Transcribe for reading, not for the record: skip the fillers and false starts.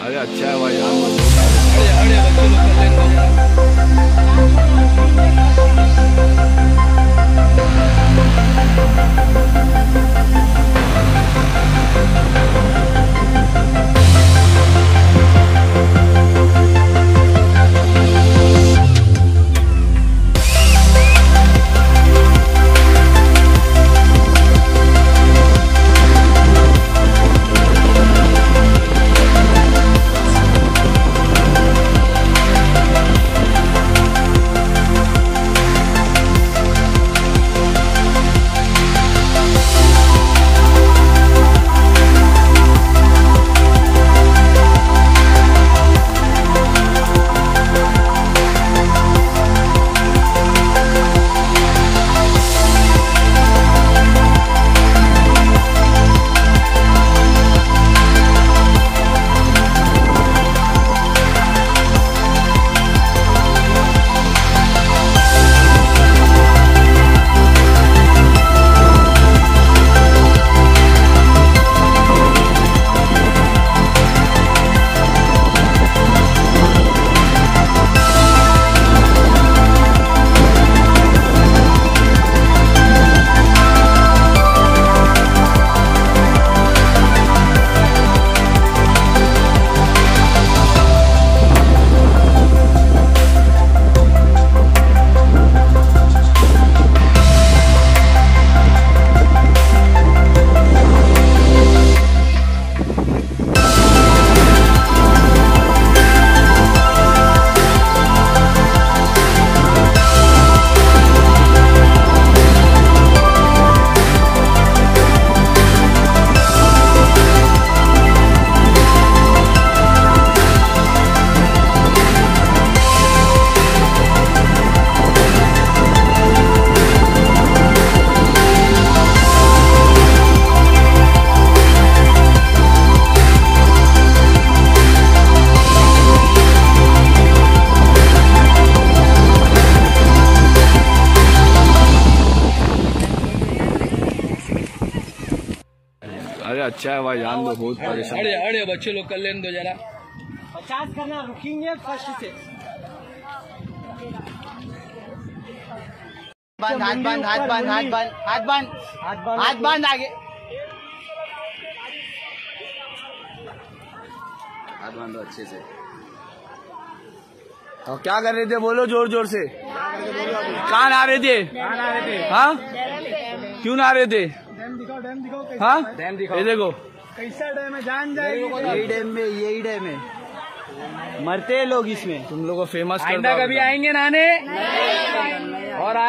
अरे अच्छा है भाई यार। अरे अच्छा है भाई जान दो, बहुत परेशान। अरे बच्चे लोग कर लेने दो जरा। 50 करना, रुकेंगे फर्स्ट से। हाथ बंद आगे, हाथ बांधो अच्छे से। और क्या कर रहे थे बोलो जोर जोर से। कहाँ नहा रहे थे? हाँ क्यों नहा रहे थे? डैम दिखाओ हाँ डैम दिखाओ। ये देखो कैसा डैम है, जान जाएगी। यही डैम है, मरते हैं लोग इसमें। तुम लोगों को फेमस आइंदा कभी आएंगे नहाने और